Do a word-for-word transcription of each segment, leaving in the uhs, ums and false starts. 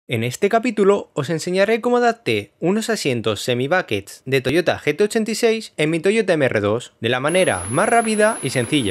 En este capítulo os enseñaré cómo adapté unos asientos semi-buckets de Toyota G T ochenta y seis en mi Toyota M R dos, de la manera más rápida y sencilla.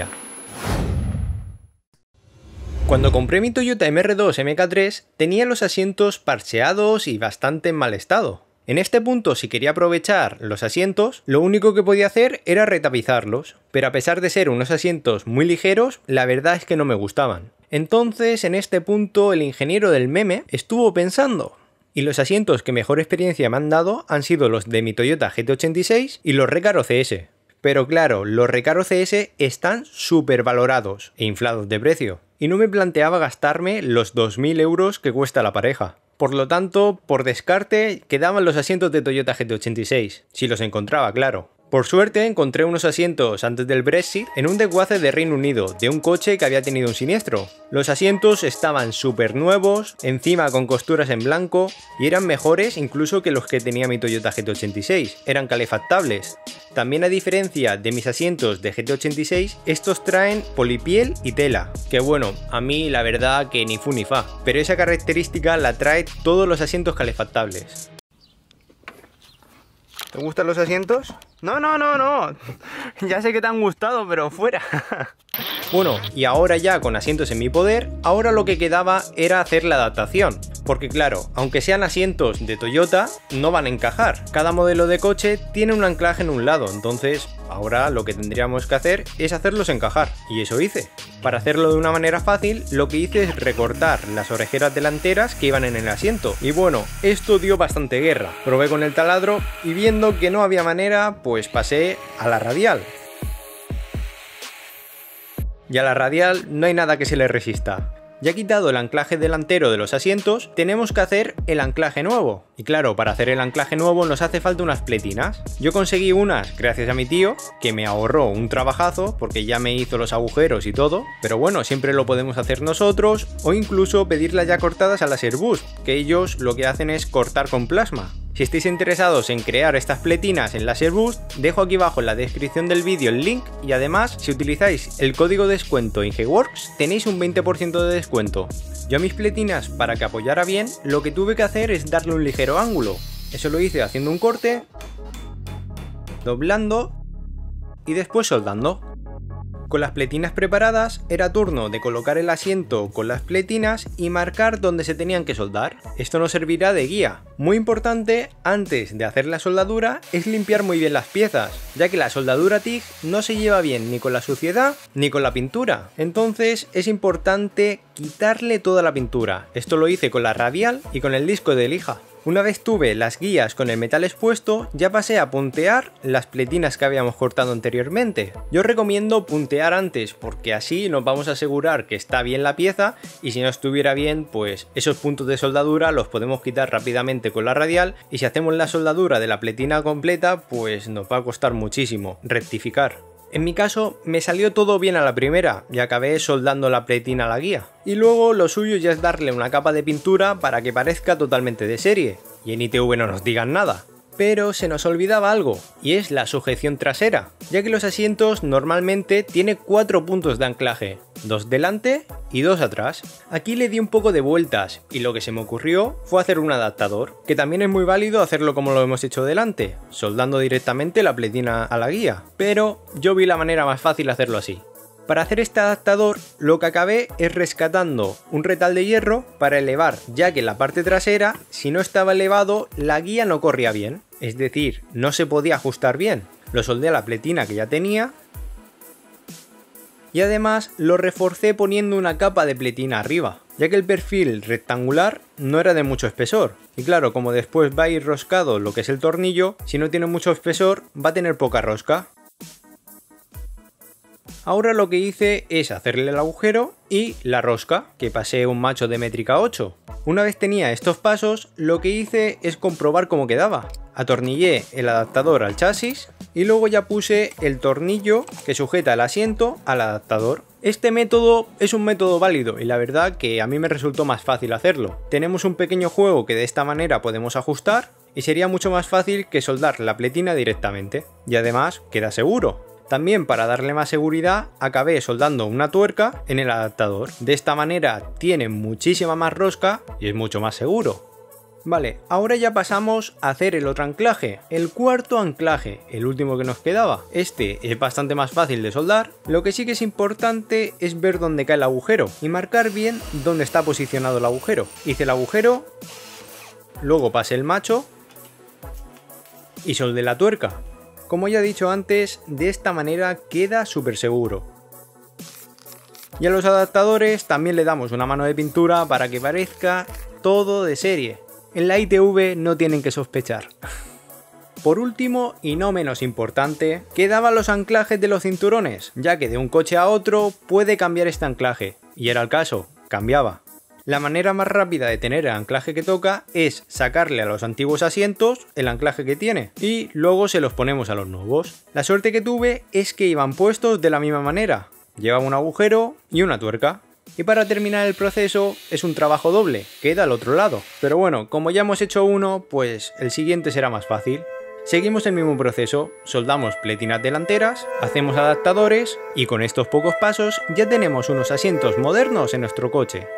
Cuando compré mi Toyota M R dos M K tres tenía los asientos parcheados y bastante en mal estado. En este punto, si quería aprovechar los asientos, lo único que podía hacer era retapizarlos, pero a pesar de ser unos asientos muy ligeros, la verdad es que no me gustaban. Entonces, en este punto, el ingeniero del meme estuvo pensando, y los asientos que mejor experiencia me han dado han sido los de mi Toyota G T ochenta y seis y los Recaro C S. Pero claro, los Recaro C S están súper valorados e inflados de precio, y no me planteaba gastarme los dos mil euros que cuesta la pareja. Por lo tanto, por descarte, quedaban los asientos de Toyota G T ochenta y seis, si los encontraba, claro. Por suerte encontré unos asientos antes del Brexit en un desguace de Reino Unido, de un coche que había tenido un siniestro. Los asientos estaban súper nuevos, encima con costuras en blanco, y eran mejores incluso que los que tenía mi Toyota G T ochenta y seis, eran calefactables. También, a diferencia de mis asientos de G T ochenta y seis, estos traen polipiel y tela, que bueno, a mí la verdad que ni fu ni fa, pero esa característica la trae todos los asientos calefactables. ¿Te gustan los asientos? No, no, no, no. Ya sé que te han gustado, pero fuera. Bueno, y ahora ya con asientos en mi poder, ahora lo que quedaba era hacer la adaptación. Porque claro, aunque sean asientos de Toyota, no van a encajar. Cada modelo de coche tiene un anclaje en un lado, entonces ahora lo que tendríamos que hacer es hacerlos encajar. Y eso hice. Para hacerlo de una manera fácil, lo que hice es recortar las orejeras delanteras que iban en el asiento. Y bueno, esto dio bastante guerra. Probé con el taladro y viendo que no había manera, pues pasé a la radial. Y a la radial no hay nada que se le resista. Ya quitado el anclaje delantero de los asientos, tenemos que hacer el anclaje nuevo. Y claro, para hacer el anclaje nuevo nos hace falta unas pletinas. Yo conseguí unas gracias a mi tío, que me ahorró un trabajazo porque ya me hizo los agujeros y todo. Pero bueno, siempre lo podemos hacer nosotros, o incluso pedirlas ya cortadas a Laserbus, que ellos lo que hacen es cortar con plasma. Si estáis interesados en crear estas pletinas en Laserbus, dejo aquí abajo en la descripción del vídeo el link, y además, si utilizáis el código de descuento INGEWORKS, tenéis un veinte por ciento de descuento. Yo a mis pletinas, para que apoyara bien, lo que tuve que hacer es darle un ligero ángulo. Eso lo hice haciendo un corte, doblando y después soldando. Con las pletinas preparadas, era turno de colocar el asiento con las pletinas y marcar dónde se tenían que soldar. Esto nos servirá de guía. Muy importante, antes de hacer la soldadura, es limpiar muy bien las piezas, ya que la soldadura TIG no se lleva bien ni con la suciedad ni con la pintura. Entonces es importante quitarle toda la pintura. Esto lo hice con la radial y con el disco de lija. Una vez tuve las guías con el metal expuesto, ya pasé a puntear las pletinas que habíamos cortado anteriormente. Yo recomiendo puntear antes porque así nos vamos a asegurar que está bien la pieza, y si no estuviera bien, pues esos puntos de soldadura los podemos quitar rápidamente con la radial, y si hacemos la soldadura de la pletina completa, pues nos va a costar muchísimo rectificar. En mi caso me salió todo bien a la primera y acabé soldando la pletina a la guía. Y luego lo suyo ya es darle una capa de pintura para que parezca totalmente de serie y en I T V no nos digan nada. Pero se nos olvidaba algo, y es la sujeción trasera, ya que los asientos normalmente tienen cuatro puntos de anclaje, dos delante y dos atrás. Aquí le di un poco de vueltas y lo que se me ocurrió fue hacer un adaptador, que también es muy válido hacerlo como lo hemos hecho delante, soldando directamente la pletina a la guía, pero yo vi la manera más fácil hacerlo así. Para hacer este adaptador, lo que acabé es rescatando un retal de hierro para elevar, ya que en la parte trasera, si no estaba elevado, la guía no corría bien. Es decir, no se podía ajustar bien. Lo soldé a la pletina que ya tenía y además lo reforcé poniendo una capa de pletina arriba, ya que el perfil rectangular no era de mucho espesor. Y claro, como después va a ir roscado lo que es el tornillo, si no tiene mucho espesor va a tener poca rosca. Ahora lo que hice es hacerle el agujero y la rosca, que pasé un macho de métrica ocho. Una vez tenía estos pasos, lo que hice es comprobar cómo quedaba. Atornillé el adaptador al chasis y luego ya puse el tornillo que sujeta el asiento al adaptador. Este método es un método válido y la verdad que a mí me resultó más fácil hacerlo. Tenemos un pequeño juego que de esta manera podemos ajustar y sería mucho más fácil que soldar la pletina directamente. Y además queda seguro. También para darle más seguridad acabé soldando una tuerca en el adaptador. De esta manera tiene muchísima más rosca y es mucho más seguro. Vale, ahora ya pasamos a hacer el otro anclaje, el cuarto anclaje, el último que nos quedaba. Este es bastante más fácil de soldar, lo que sí que es importante es ver dónde cae el agujero y marcar bien dónde está posicionado el agujero. Hice el agujero, luego pasé el macho y soldé la tuerca. Como ya he dicho antes, de esta manera queda súper seguro. Y a los adaptadores también le damos una mano de pintura para que parezca todo de serie. En la I T V no tienen que sospechar. Por último, y no menos importante, quedaban los anclajes de los cinturones, ya que de un coche a otro puede cambiar este anclaje, y era el caso, cambiaba. La manera más rápida de tener el anclaje que toca es sacarle a los antiguos asientos el anclaje que tiene, y luego se los ponemos a los nuevos. La suerte que tuve es que iban puestos de la misma manera, llevaba un agujero y una tuerca. Y para terminar el proceso es un trabajo doble, queda al otro lado. Pero bueno, como ya hemos hecho uno, pues el siguiente será más fácil. Seguimos el mismo proceso, soldamos pletinas delanteras, hacemos adaptadores y con estos pocos pasos ya tenemos unos asientos modernos en nuestro coche.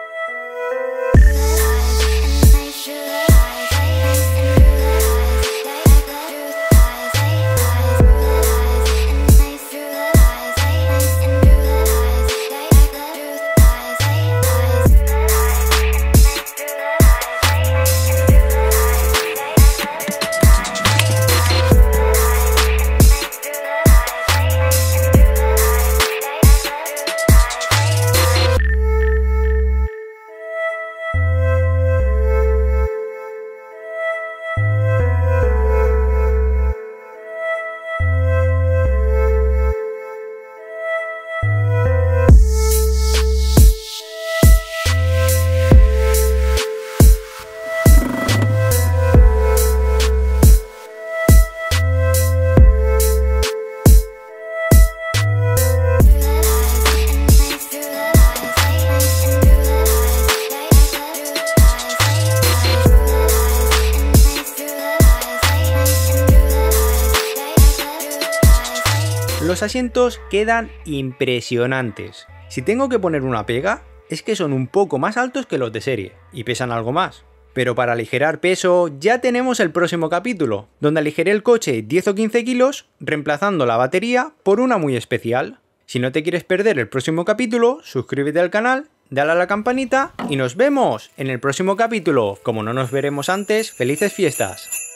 Los asientos quedan impresionantes. Si tengo que poner una pega, es que son un poco más altos que los de serie, y pesan algo más. Pero para aligerar peso ya tenemos el próximo capítulo, donde aligeré el coche diez o quince kilos, reemplazando la batería por una muy especial. Si no te quieres perder el próximo capítulo, suscríbete al canal, dale a la campanita y nos vemos en el próximo capítulo. Como no nos veremos antes, ¡felices fiestas!